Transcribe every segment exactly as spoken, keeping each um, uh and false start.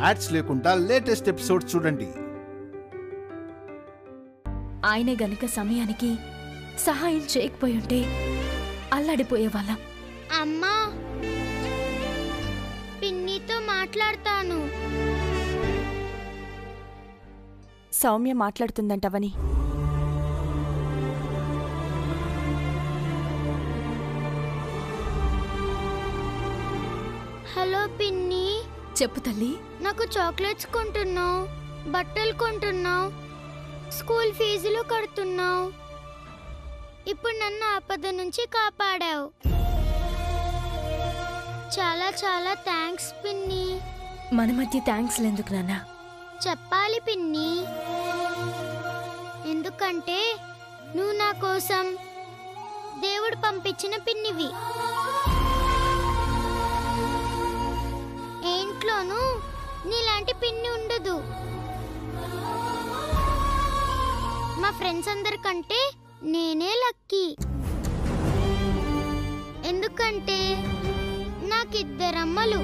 Ads లేకుండా latest episode చూడండి. ఆయనే గనుక సమయానికి సహాయం చేయకపోయి ఉంటే అల్లాడిపోయేవాళ్ళం. అమ్మా, పిన్నితో మాట్లాడతాను. సౌమ్య మాట్లాడుతుందంటవని. హలో పిన్ని. చెప్పు తల్లి. నాకు చాక్లెట్స్ కొంటున్నావు, బట్టలు కొంటున్నావు, స్కూల్ ఫీజులు కడుతున్నావు. ఇప్పుడు నన్ను ఆపద నుంచి కాపాడావు. చాలా చాలా థ్యాంక్స్ పిన్ని. మన మధ్య థ్యాంక్స్ ఎందుకు నాన్న? చెప్పాలి పిన్ని, ఎందుకంటే నువ్వు నా కోసం దేవుడు పంపించిన పిన్నివి. ఇంట్లోనూ నీలాంటి పిన్ని ఉండదు. మా ఫ్రెండ్స్ అందరికంటే నేనే లక్కీ. ఎందుకంటే నాకిద్దరమ్మలు.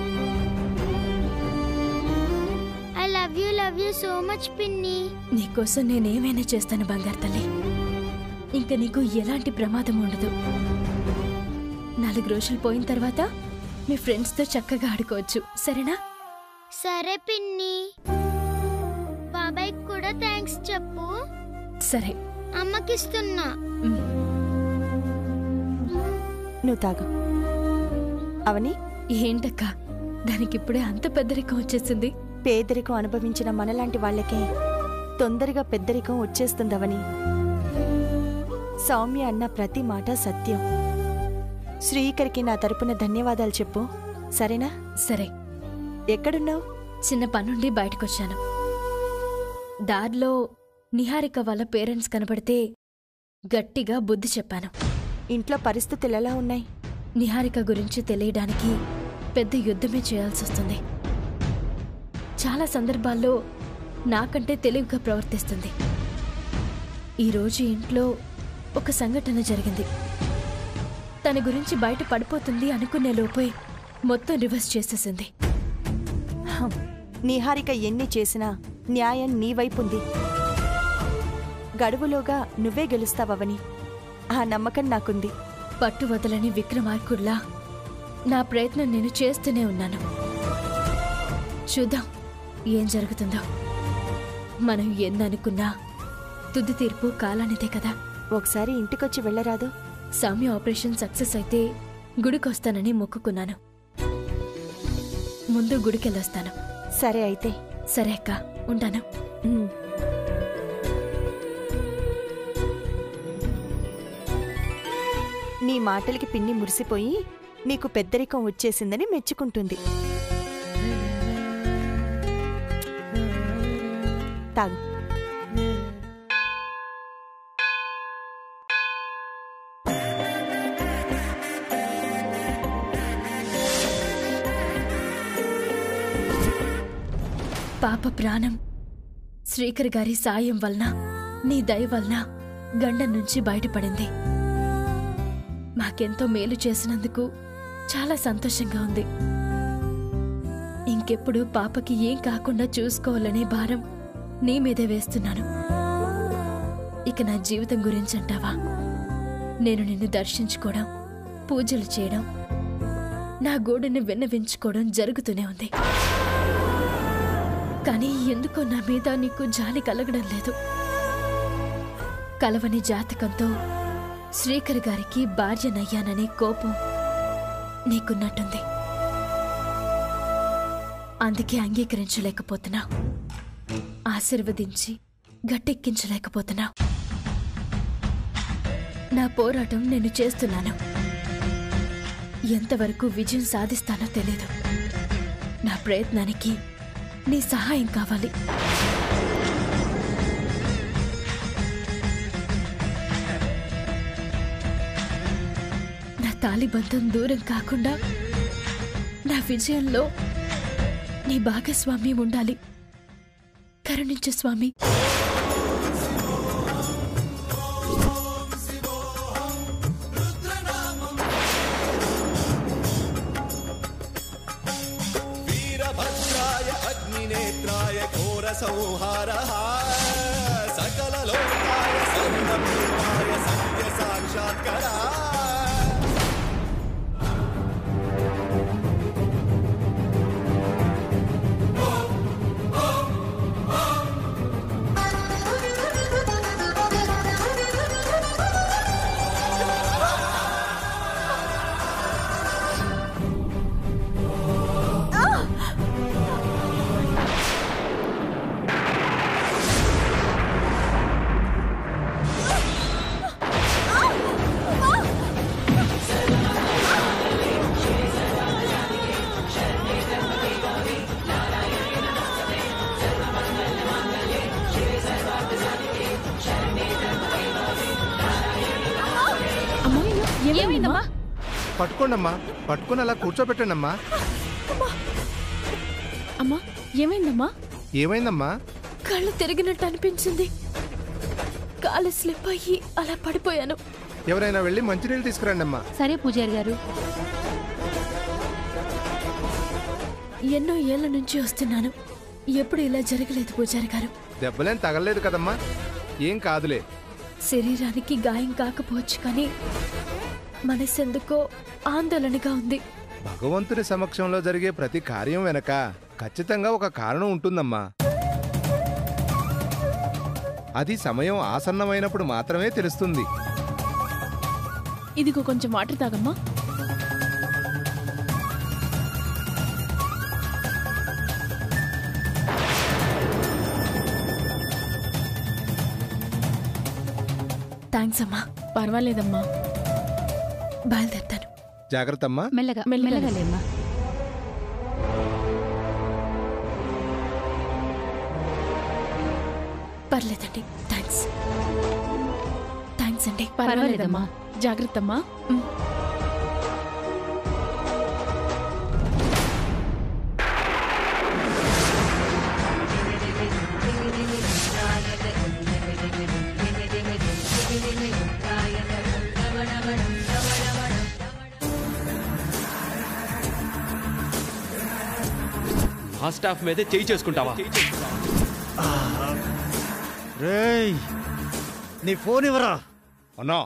I love you love you so much పిన్ని. నీకోసం నేనేమైనా చేస్తాను బంగారు తల్లి. ఇంకా నీకు ఎలాంటి ప్రమాదం ఉండదు. నాలుగు రోజులు పోయిన తర్వాత మీ ఫ్రెండ్స్తో చక్కగా ఆడుకోవచ్చు, సరేనా? సరే పిన్ని. బాబాయ్ కూడా థ్యాంక్స్ చెప్పు. సరే. అమ్మకిస్తున్నా. నువ్వు తాగు. అవని, ఏంటక్క దానికిప్పుడే అంత పెద్దరికం వచ్చేసింది? పేదరికం అనుభవించిన మనలాంటి వాళ్లకే తొందరగా పెద్దరికం వచ్చేస్తుందవని. సౌమ్య అన్న ప్రతి మాట సత్యం. శ్రీకర్కి నా తరపున ధన్యవాదాలు చెప్పు, సరేనా? సరే. ఎక్కడున్నావు? చిన్న పనుండి బయటకొచ్చాను. దారిలో నిహారిక వాళ్ళ పేరెంట్స్ కనబడితే గట్టిగా బుద్ధి చెప్పాను. ఇంట్లో పరిస్థితులు ఎలా ఉన్నాయి? నిహారిక గురించి తెలియడానికి పెద్ద యుద్ధమే చేయాల్సొస్తుంది. చాలా సందర్భాల్లో నాకంటే తెలివిగా ప్రవర్తిస్తుంది. ఈరోజు ఇంట్లో ఒక సంఘటన జరిగింది. తన గురించి బయట పడిపోతుంది అనుకునే లోపే మొత్తం రివర్స్ చేసేసింది. నిహారిక ఎన్ని చేసినా న్యాయం నీ వైపుంది. గడువులోగా నువ్వే గెలుస్తావని ఆ నమ్మకం నాకుంది. పట్టు వదలని విక్రమార్కుల్లా నా ప్రయత్నం నేను చేస్తూనే ఉన్నాను. చూద్దాం ఏం జరుగుతుందో. మనం ఎన్ననుకున్నా తుది తీర్పు కాలానిదే కదా. ఒకసారి ఇంటికొచ్చి వెళ్ళరాదు? సౌమ్య ఆపరేషన్ సక్సెస్ అయితే గుడికొస్తానని మొక్కుకున్నాను. ముందు గుడికెళ్ళొస్తాను. సరే అయితే. సరే అక్క, ఉంటాను. నీ మాటలకి పిన్ని మురిసిపోయి నీకు పెద్దరికం వచ్చేసిందని మెచ్చుకుంటుంది. తాగు. పాప ప్రాణం శ్రీకర్ గారి సాయం వలన, నీ దయ వలన గండం నుంచి బయటపడింది. మాకెంతో మేలు చేసినందుకు చాలా సంతోషంగా ఉంది. ఇంకెప్పుడు పాపకి ఏం కాకుండా చూసుకోవాలనే భారం నీ మీదే వేస్తున్నాను. ఇక నా జీవితం గురించి అంటావా? నేను నిన్ను దర్శించుకోవడం, పూజలు చేయడం, నా గోడుని విన్నవించుకోవడం జరుగుతూనే ఉంది. కానీ ఎందుకో నా మీద నీకు జాలి కలగడం లేదు. కలవని జాతకంతో శ్రీకర్ గారికి భార్యనయ్యాననే కోపం నీకున్నట్టుంది. అందుకే అంగీకరించలేకపోతున్నా, ఆశీర్వదించి గట్టెక్కించలేకపోతున్నా. నా పోరాటం నేను చేస్తున్నాను. ఎంతవరకు విజయం సాధిస్తానో తెలీదు. నా ప్రయత్నానికి నీ సహాయం కావాలి. నా తాళిబంధం దూరం కాకుండా నా విజయంలో నీ భాగస్వామ్యం ఉండాలి. కరుణించు స్వామి. వీరభద్రాయ అగ్నినే సంహారః సకల లోకాయ సర్వభూతాయ సత్య సాక్షాత్కారః. ఏమైందమ్మా? పట్టుకోండమ్మా, పట్టుకొని అలా కూర్చోబెట్టండమ్మా. అమ్మా ఏమైందమ్మా? ఏమైందమ్మా? కళ్ళు తిరిగినట్టు అనిపించింది. కాలు స్లిప్ అయ్యి అలా పడిపోయాను. ఎవరైనా వెళ్ళి మంచినీళ్ళు తీసుకురండి అమ్మా. సరే పూజారి గారు. ఎన్నో ఏళ్ల నుంచి వస్తున్నాను, ఎప్పుడు ఇలా జరగలేదు పూజారి గారు. దెబ్బలేం తగలలేదు కదమ్మా, ఏం కాదులే. శరీరానికి గాయం కాకపోవచ్చు కానీ మనసెందుకో ఆందోళనగా ఉంది. భగవంతుని సమక్షంలో జరిగే ప్రతి కార్యం వెనక ఖచ్చితంగా ఒక కారణం ఉంటుందమ్మా. అది సమయం ఆసన్నమైనప్పుడు మాత్రమే తెలుస్తుంది. ఇదిగో కొంచెం వాటర్ తాగమ్మా. థ్యాంక్స్ అమ్మా. పర్వాలేదమ్మా, బయలుదేరుతాను. జాగ్రత్త అమ్మా. మెల్లగా మెల్లగా లేమ్మా. పర్లేదండి, థ్యాంక్స్. థ్యాంక్స్ అండి. పర్వాలేదమ్మా, జాగ్రత్త అమ్మా. ఆ స్టాఫ్ మీదే చేయి చేసుకుంటావా? రేయ్, నీ ఫోన్ ఇవ్వరా. అన్నా,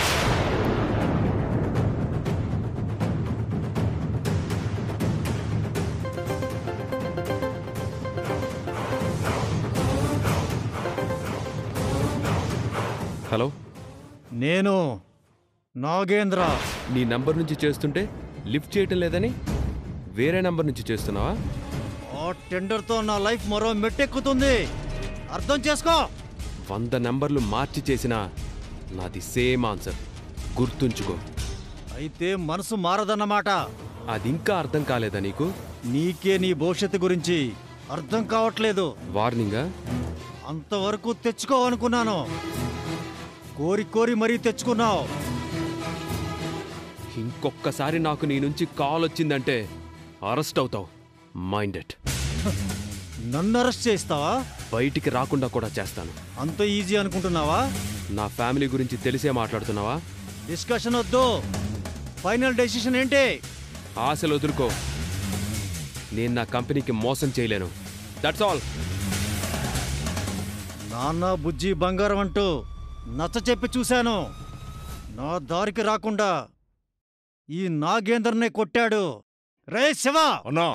హలో, నేను నాగేంద్ర. నీ నంబర్ నుంచి చేస్తుంటే లిఫ్ట్ చేయటం లేదని వేరే నంబర్ నుంచి చేస్తున్నావా? ఆ టెండర్తో నా లైఫ్ మరో మెట్టెక్కుతుంది, అర్థం చేసుకో. వంద నంబర్లు మార్చి చేసినా నాది సేమ్ ఆన్సర్, గుర్తుంచుకో. అయితే మనసు మారదన్నమాట. అది ఇంకా అర్థం కాలేదా నీకు? నీకే నీ భవిష్యత్తు గురించి అర్థం కావట్లేదు. వార్నింగా? అంతవరకు తెచ్చుకోవనుకున్నాను, కోరి కోరి మరీ తెచ్చుకున్నావు. ఇంకొక్కసారి నాకు నీ నుంచి కాల్ వచ్చిందంటే అరెస్ట్ అవుతావు. Mind it. నన్ను అరెస్ట్ చేస్తావా? బయటికి రాకుండా కూడా చేస్తాను. అంత ఈజీ అనుకుంటున్నావా? నా ఫ్యామిలీ గురించి తెలిసే మాట్లాడుతున్నావా? డిస్కషన్ వద్దు, ఫైనల్ డెసిషన్ ఏంటి? ఆశలు వదులుకో. నేను నా కంపెనీకి మోసం చేయలేను, దట్స్ ఆల్. నాన్న బుజ్జి బంగారం అంటూ నచ్చ చెప్పి చూశాను. నా దారికి రాకుండా ఈ నాగేందర్నే కొట్టాడు. రే శివ, అన్నా,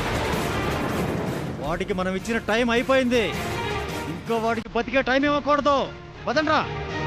వాడికి మనం ఇచ్చిన టైం అయిపోయింది. ఇంకా వాడికి బతికే టైం ఇవ్వకూడదు. పదండ్రా.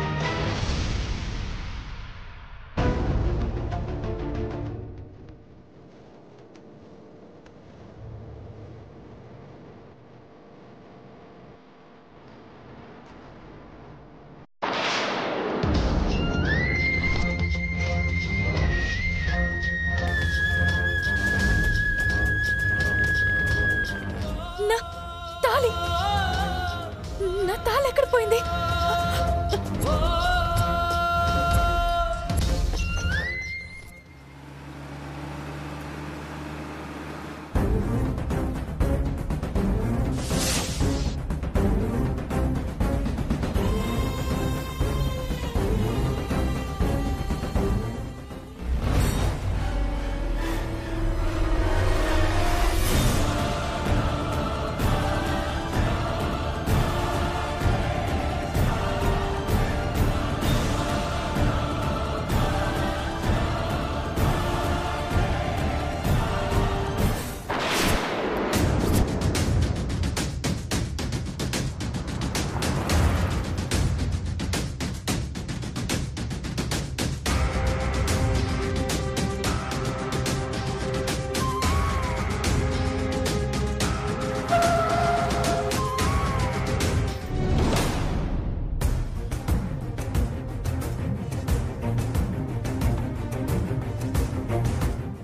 నా తాళి నా తాళి ఎక్కడ పోయింది?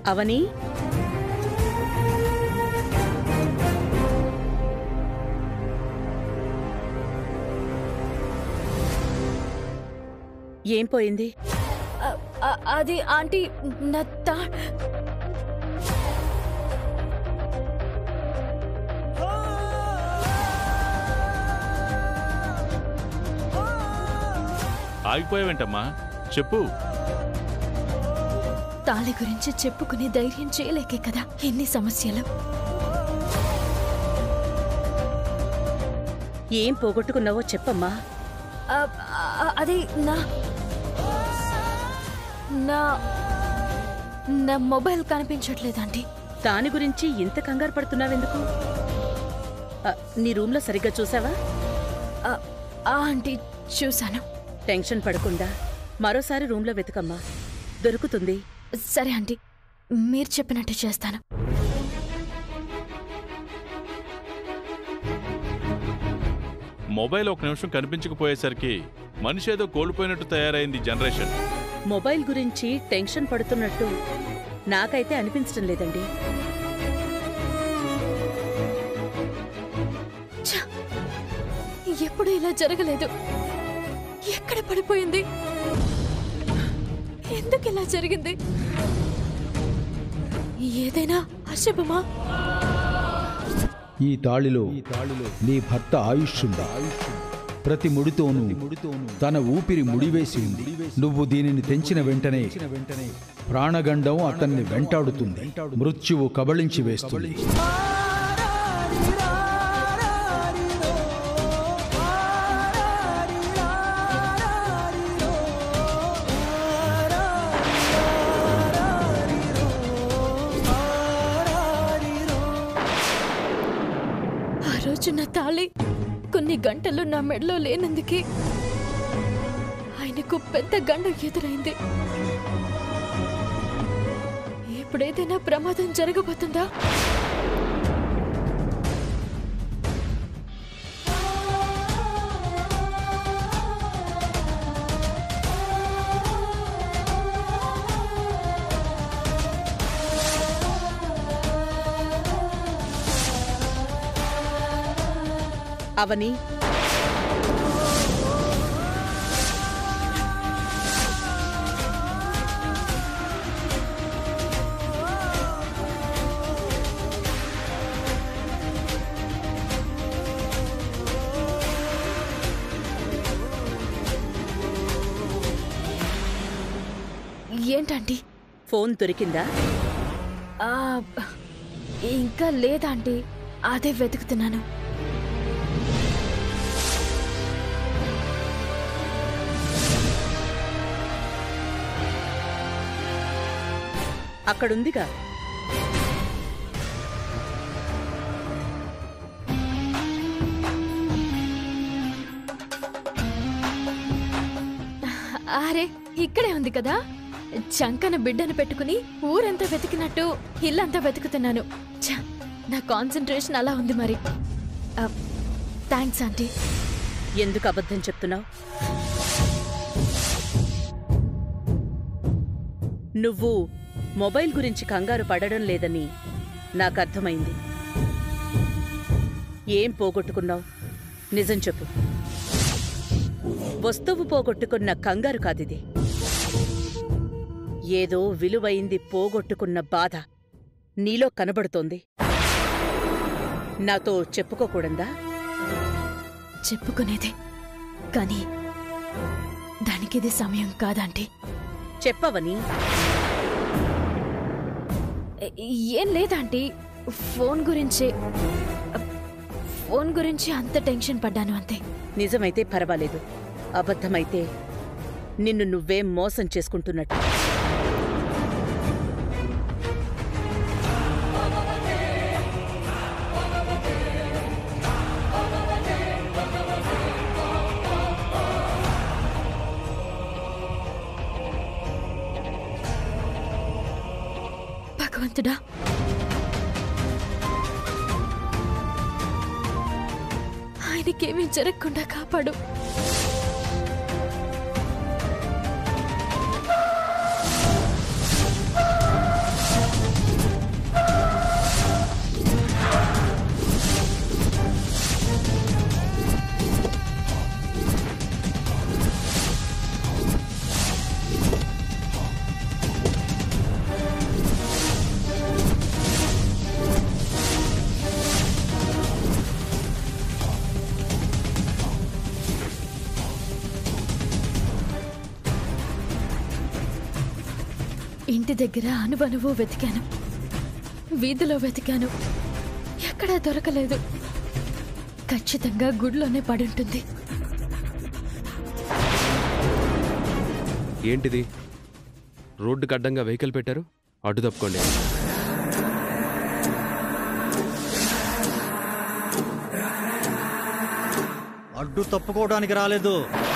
అవని, ఏం పోయింది? అ- అ- అది ఆంటీ నా తా ఆగిపోయావేంటమ్మా? చెప్పు. తాళి గురించి చెప్పుకునే ధైర్యం చేయలేకే కదా ఎన్ని సమస్యలు. ఏం పోగొట్టుకున్నావో చెప్పమ్మా. అ- అ- అది నా నా నా మొబైల్ కనిపించట్లేదు ఆంటీ. దాని గురించి ఇంత కంగారు పడుతున్నావెందుకు? ఆ, నీ రూమ్లో సరిగ్గా చూసావా? అ- ఆ ఆంటీ చూశాను. టెన్షన్ పడకుండా మరోసారి రూమ్లో వెతకమ్మా, దొరుకుతుంది. సరే ఆంటీ, మీరు చెప్పినట్టు చేస్తాను. మొబైల్ ఒక నిమిషం కనిపించకపోయేసరికి మనిషి ఏదో కోల్పోయినట్టు తయారైంది జనరేషన్. మొబైల్ గురించి టెన్షన్ పడుతున్నట్టు నాకైతే అనిపించడం లేదండి. ఛ! ఎప్పుడు ఇలా జరగలేదు. ఎక్కడ పడిపోయింది? ఎందుకు ఇలా జరిగింది? ఏదైనా అశుభమా? ఈ తాళిలో నీ భర్త ఆయుష్షుందా? ప్రతి ముడితోనూ తన ఊపిరి ముడివేసి ఉంది. నువ్వు దీనిని తెంచిన వెంటనే ప్రాణగండం అతన్ని వెంటాడుతుంది. మృత్యువు కబళించి వేస్తుంది. ఆ రోజు నా తాళి కొన్ని గంటలు నా మెడలో లేనందుకే ఆయనకు పెద్ద గండం ఎదురైంది. ఇప్పుడేదైనా ప్రమాదం జరగబోతుందా? అవని, ఏంటంటీ? ఫోన్ దొరికిందా? ఆ, ఇంకా లేదాంటీ, అదే వెతుకుతున్నాను. అక్కడుందిగా. అరే, ఇక్కడే ఉంది కదా. చంకన బిడ్డను పెట్టుకుని ఊరంతా వెతికినట్టు ఇల్లంతా వెతుకుతున్నాను. ఛ, నా కాన్సంట్రేషన్ అలా ఉంది మరి. Thanks aunty. ఎందుకు అబద్ధం చెప్తున్నావు? నువ్వు మొబైల్ గురించి కంగారు పడడం లేదని నాకు అర్థమైంది. ఏం పోగొట్టుకున్నావు? నిజం చెప్పు. వస్తువు పోగొట్టుకున్న కంగారు కాదిది. ఏదో విలువైంది పోగొట్టుకున్న బాధ నీలో కనబడుతోంది. నాతో చెప్పుకోకూడందా? చెప్పుకునేదే, కానీ దానికిది సమయం కాదంటీ. చెప్పవని. ఏ- ఏం లేదాంటీ, ఫోన్ గురించి ఫోన్ గురించి అంత టెన్షన్ పడ్డాను అంతే. నిజమైతే పర్వాలేదు, అబద్ధమైతే నిన్ను నువ్వే మోసం చేసుకుంటున్నట్టు. భగవంతుడా, ఆయనకేమీ జరగకుండా కాపాడు. ఇంటి దగ్గర అనువనువు వెతికాను, వీధిలో వెతికాను, ఎక్కడా దొరకలేదు. ఖచ్చితంగా గుడిలోనే పడుంటుంది. ఏంటిది? రోడ్డుకి అడ్డంగా వెహికల్ పెట్టారు, అడ్డు తప్పుకోండి. అడ్డు తప్పుకోవడానికి రాలేదు.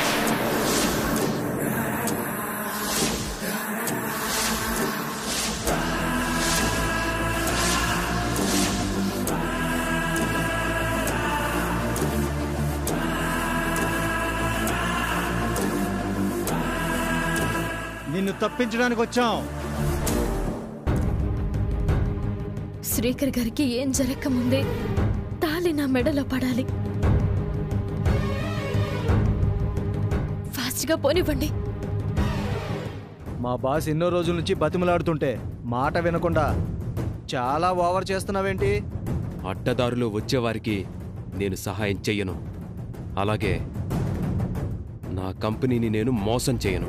నిన్ను తప్పించడానికి వచ్చాం. శ్రీకర్ గారికి ఏం జరగకముందే తాళి నా మెడలో పడాలి. ఫాస్ట్గా పోనివ్వండి. మా బాస్ ఎన్నో రోజుల నుంచి బతిమలాడుతుంటే మాట వినకుండా చాలా ఓవర్ చేస్తున్నావేంటి? అడ్డదారులో వచ్చేవారికి నేను సహాయం చెయ్యను. అలాగే నా కంపెనీని నేను మోసం చేయను.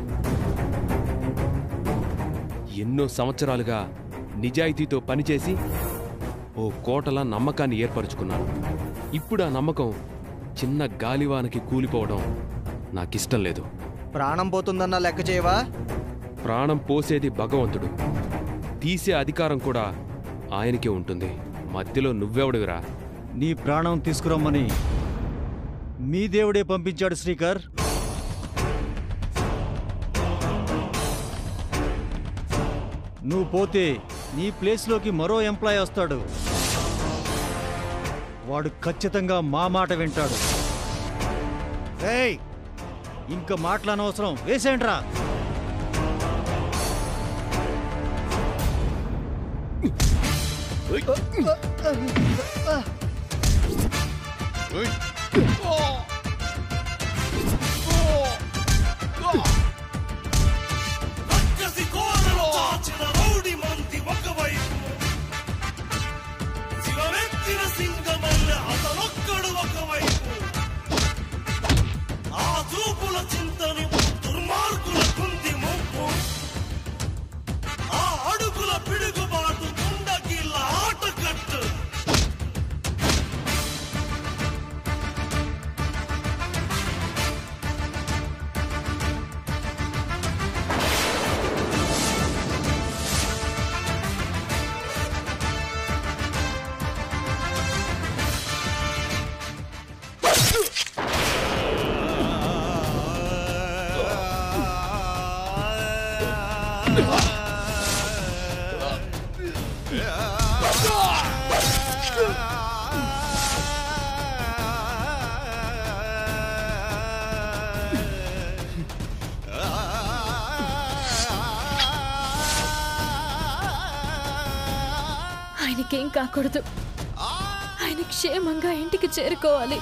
ఎన్నో సంవత్సరాలుగా నిజాయితీతో పనిచేసి ఓ కోటలా నమ్మకాన్ని ఏర్పరచుకున్నాను. ఇప్పుడు ఆ నమ్మకం చిన్న గాలివానకి కూలిపోవడం నాకిష్టం లేదు. ప్రాణం పోతుందన్నా లెక్క చేయవా? ప్రాణం పోసేది భగవంతుడు, తీసే అధికారం కూడా ఆయనకే ఉంటుంది. మధ్యలో నువ్వెవడుగురా? నీ ప్రాణం తీసుకురమ్మని మీ దేవుడే పంపించాడు శ్రీకర్. నువ్వు పోతే నీ ప్లేస్లోకి మరో ఎంప్లాయ్ వస్తాడు. వాడు ఖచ్చితంగా మా మాట వింటాడు. ఏయ్, ఇంకా మాట్లాడనవసరం, వేసేంట్రా. ఆయనకేం కాకూడదు. ఆయన క్షేమంగా ఇంటికి చేరుకోవాలి.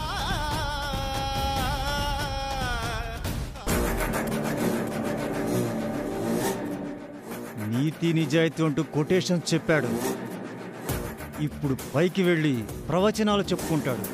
నీతి నిజాయితీ అంటూ కొటేషన్స్ చెప్పాడు. ఇప్పుడు పైకి వెళ్ళి ప్రవచనాలు చెప్పుకుంటాడు.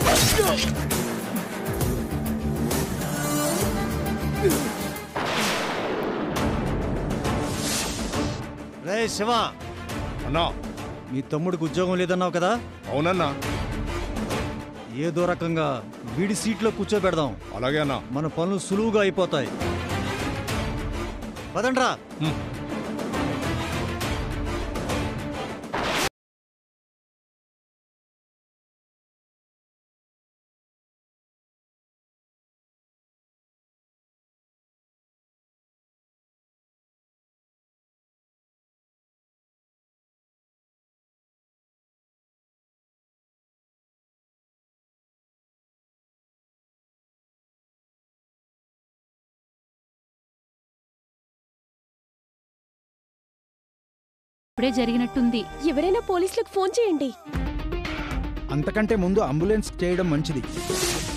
రే శివ, అన్నా మీ తమ్ముడికి ఉద్యోగం లేదన్నావు కదా? అవునన్నా. ఏదో రకంగా వీడి సీట్లో కూర్చోబెడదాం. అలాగే అన్నా. మన పనులు సులువుగా అయిపోతాయి. పదండ్రా. ఇప్పుడే జరిగినట్టుంది. ఎవరైనా పోలీసులకు ఫోన్ చేయండి. అంతకంటే ముందు అంబులెన్స్ చేయడం మంచిది.